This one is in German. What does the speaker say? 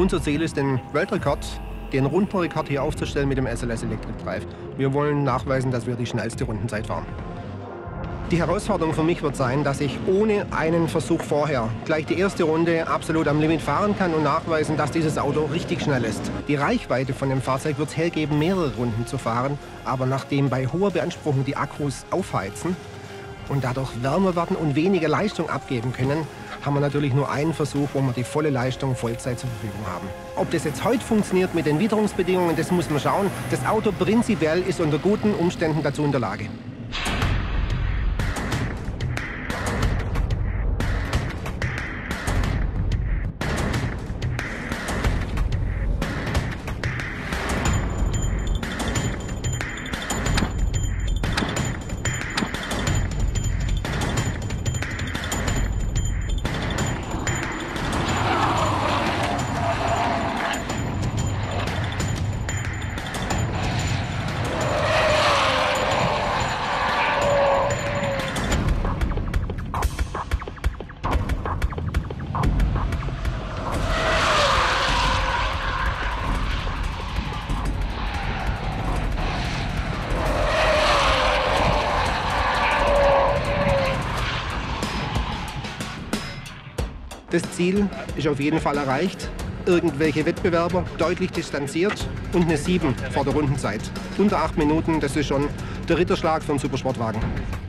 Unser Ziel ist, den Weltrekord, den Rundenrekord hier aufzustellen mit dem SLS Electric Drive. Wir wollen nachweisen, dass wir die schnellste Rundenzeit fahren. Die Herausforderung für mich wird sein, dass ich ohne einen Versuch vorher gleich die erste Runde absolut am Limit fahren kann und nachweisen, dass dieses Auto richtig schnell ist. Die Reichweite von dem Fahrzeug wird es hergeben, mehrere Runden zu fahren. Aber nachdem bei hoher Beanspruchung die Akkus aufheizen und dadurch wärmer werden und weniger Leistung abgeben können, haben wir natürlich nur einen Versuch, wo wir die volle Leistung Vollzeit zur Verfügung haben. Ob das jetzt heute funktioniert mit den Witterungsbedingungen, das muss man schauen. Das Auto prinzipiell ist unter guten Umständen dazu in der Lage. Das Ziel ist auf jeden Fall erreicht. Irgendwelche Wettbewerber deutlich distanziert und eine 7 vor der Rundenzeit. Unter 8 Minuten, das ist schon der Ritterschlag für einen Supersportwagen.